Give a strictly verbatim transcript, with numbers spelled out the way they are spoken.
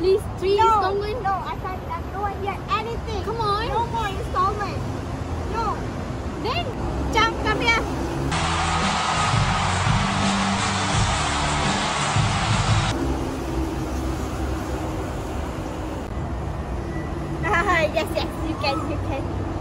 Please, three No, installment. no, I can't. I don't want to get anything. Come on. No more installment. No. Then, Chang, come here. Ah, yes, yes, you can, you can.